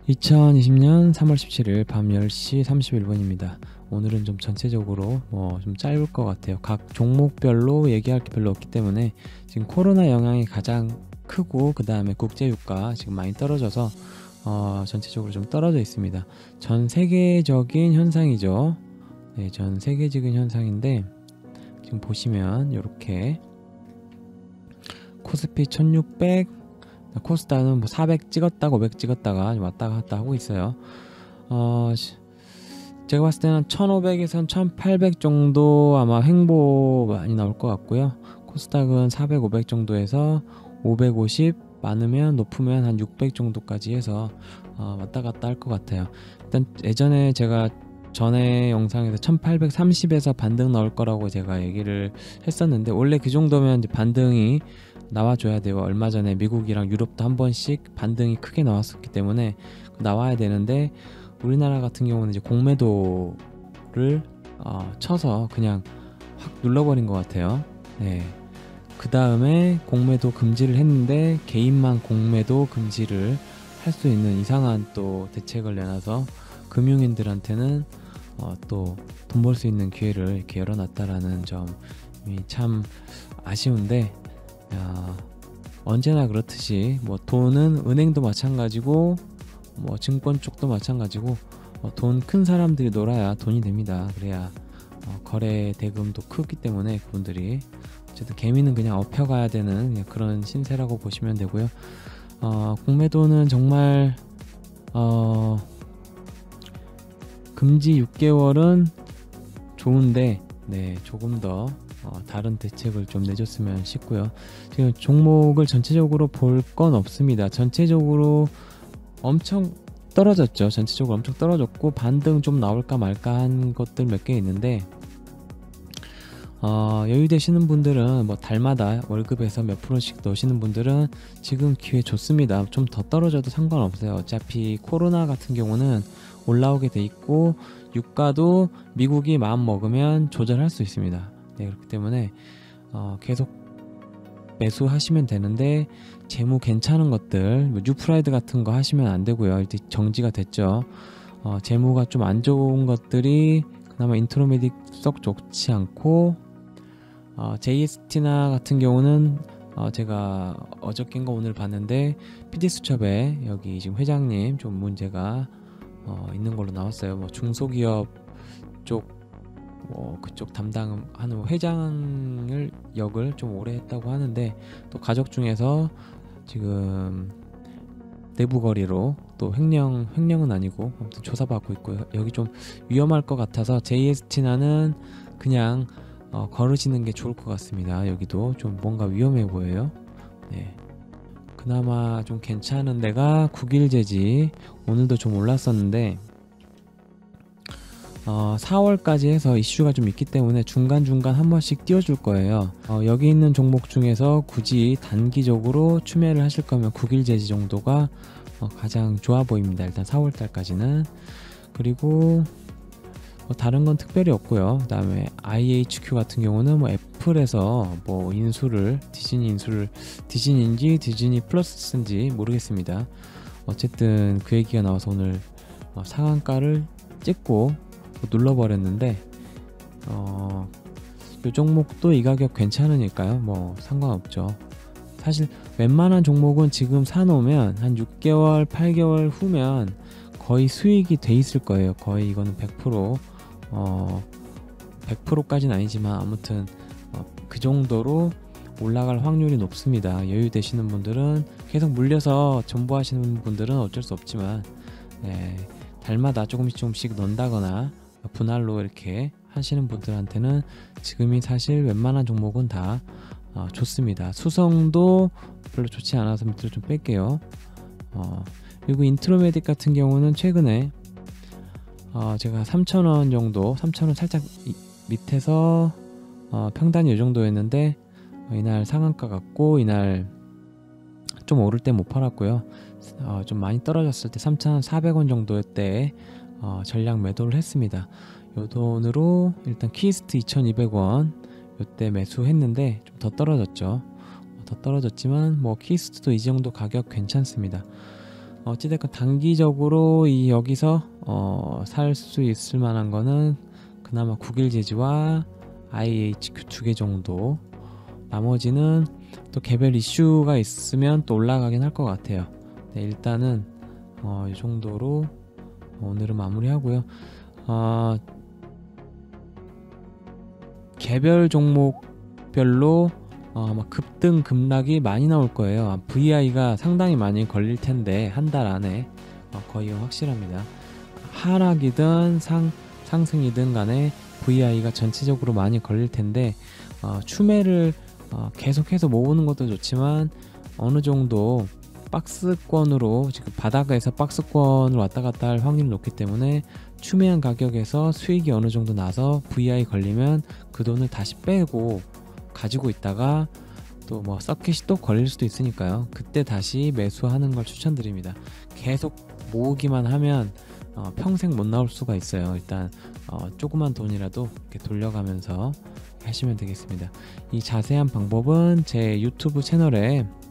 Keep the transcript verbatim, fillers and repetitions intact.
이천이십 년 삼월 십칠일 밤 열 시 삼십일 분입니다. 오늘은 좀 전체적으로 뭐 좀 짧을 것 같아요. 각 종목별로 얘기할 게 별로 없기 때문에 지금 코로나 영향이 가장 크고, 그 다음에 국제유가 지금 많이 떨어져서 어, 전체적으로 좀 떨어져 있습니다. 전 세계적인 현상이죠. 네, 전 세계적인 현상인데 지금 보시면 이렇게 코스피 천육백, 코스닥은 뭐 사백 찍었다가 오백 찍었다가 왔다 갔다 하고 있어요. 어, 제가 봤을 때는 천오백에서 천팔백 정도 아마 횡보 많이 나올 것 같고요. 코스닥은 사백, 오백 정도에서 오백오십, 많으면 높으면 한 육백 정도까지 해서 어, 왔다 갔다 할 것 같아요. 일단 예전에 제가 전에 영상에서 천팔백삼십에서 반등 나올 거라고 제가 얘기를 했었는데, 원래 그 정도면 이제 반등이 나와줘야 돼요. 얼마 전에 미국이랑 유럽도 한 번씩 반등이 크게 나왔었기 때문에 나와야 되는데, 우리나라 같은 경우는 이제 공매도를 어, 쳐서 그냥 확 눌러버린 것 같아요. 네. 그 다음에 공매도 금지를 했는데 개인만 공매도 금지를 할 수 있는 이상한 또 대책을 내놔서 금융인들한테는 어, 또 돈 벌 수 있는 기회를 이렇게 열어놨다라는 점이 참 아쉬운데, 야, 언제나 그렇듯이 뭐 돈은 은행도 마찬가지고 뭐 증권 쪽도 마찬가지고 어, 돈 큰 사람들이 놀아야 돈이 됩니다. 그래야 어, 거래 대금도 크기 때문에 그분들이 어쨌든 개미는 그냥 업혀가야 되는 그냥 그런 신세라고 보시면 되고요. 어, 공매도는 정말 어, 금지 육 개월은 좋은데, 네, 조금 더 어, 다른 대책을 좀 내줬으면 싶고요. 지금 종목을 전체적으로 볼 건 없습니다. 전체적으로 엄청 떨어졌죠. 전체적으로 엄청 떨어졌고 반등 좀 나올까 말까 한 것들 몇 개 있는데, 어, 여유 되시는 분들은 뭐 달마다 월급에서 몇 프로씩 넣으시는 분들은 지금 기회 좋습니다. 좀 더 떨어져도 상관없어요. 어차피 코로나 같은 경우는 올라오게 돼 있고 유가도 미국이 마음 먹으면 조절할 수 있습니다. 네, 그렇기 때문에 어, 계속 매수하시면 되는데, 재무 괜찮은 것들, 뭐 뉴프라이드 같은 거 하시면 안 되고요. 이제 정지가 됐죠. 어, 재무가 좀 안 좋은 것들이 그나마 인트로메딕 썩 좋지 않고, 어, 제이에스티나 같은 경우는 어, 제가 어저께인가 오늘 봤는데 피디수첩에 여기 지금 회장님 좀 문제가 어, 있는 걸로 나왔어요. 뭐 중소기업 쪽 뭐 그쪽 담당하는 회장을 역을 좀 오래 했다고 하는데, 또 가족 중에서 지금 내부 거리로 또 횡령 횡령은 아니고 아무튼 조사받고 있고요. 여기 좀 위험할 것 같아서 제이에스티나는 그냥 어, 걸으시는 게 좋을 것 같습니다. 여기도 좀 뭔가 위험해 보여요. 네. 그나마 좀 괜찮은 데가 국일제지, 오늘도 좀 올랐었는데 어, 사월까지 해서 이슈가 좀 있기 때문에 중간중간 한 번씩 띄워줄 거예요. 어, 여기 있는 종목 중에서 굳이 단기적으로 추매를 하실 거면 국일제지 정도가 어, 가장 좋아 보입니다. 일단 사월달까지는. 그리고 뭐 다른 건 특별히 없고요. 그 다음에 아이에이치큐 같은 경우는 뭐 애플에서 뭐 인수를 디즈니 인수를 디즈니인지 디즈니 플러스인지 모르겠습니다. 어쨌든 그 얘기가 나와서 오늘 어, 상한가를 찍고 눌러버렸는데, 어, 이 종목도 이 가격 괜찮으니까요. 뭐 상관없죠. 사실 웬만한 종목은 지금 사놓으면 한 육 개월, 팔 개월 후면 거의 수익이 돼 있을 거예요. 거의 이거는 백 퍼센트 어, 백 퍼센트까지는 아니지만 아무튼 어, 그 정도로 올라갈 확률이 높습니다. 여유 되시는 분들은 계속 물려서 전부하시는 분들은 어쩔 수 없지만, 네, 달마다 조금씩 조금씩 넣는다거나 분할로 이렇게 하시는 분들한테는 지금이 사실 웬만한 종목은 다 어, 좋습니다. 수성도 별로 좋지 않아서 밑으로 좀 뺄게요. 어, 그리고 인트로메딕 같은 경우는 최근에 어, 제가 삼천 원 정도, 삼천 원 살짝 이, 밑에서 어, 평단이 이 정도였는데 어, 이날 상한가 같고 이날 좀 오를 때 못 팔았고요. 어, 좀 많이 떨어졌을 때 삼천사백 원 정도 때 어, 전량 매도를 했습니다. 요 돈으로 일단 키스트 이천이백 원 요때 매수했는데 좀 더 떨어졌죠. 더 떨어졌지만 뭐 키스트도 이 정도 가격 괜찮습니다. 어찌됐건 단기적으로 이 여기서 어, 살 수 있을 만한 거는 그나마 국일 제지와 아이에이치큐 두 개 정도. 나머지는 또 개별 이슈가 있으면 또 올라가긴 할 것 같아요. 네, 일단은 어, 이 정도로 오늘은 마무리하고요. 어, 개별 종목별로 어, 막 급등 급락이 많이 나올 거예요. 브이아이가 상당히 많이 걸릴 텐데 한 달 안에 어, 거의 확실합니다. 하락이든 상, 상승이든 간에 브이아이가 전체적으로 많이 걸릴 텐데 어, 추매를 어, 계속해서 모으는 것도 좋지만 어느 정도 박스권으로, 지금 바닥에서 박스권으로 왔다 갔다 할 확률이 높기 때문에 추매한 가격에서 수익이 어느 정도 나서 브이아이 걸리면 그 돈을 다시 빼고 가지고 있다가 또 뭐 서킷이 또 걸릴 수도 있으니까요. 그때 다시 매수하는 걸 추천드립니다. 계속 모으기만 하면 어, 평생 못 나올 수가 있어요. 일단 어, 조그만 돈이라도 이렇게 돌려가면서 하시면 되겠습니다. 이 자세한 방법은 제 유튜브 채널에